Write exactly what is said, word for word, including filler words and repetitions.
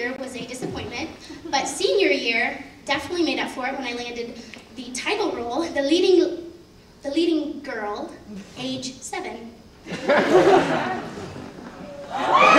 year was a disappointment, but senior year definitely made up for it when I landed the title role, the leading, the leading girl, age seven.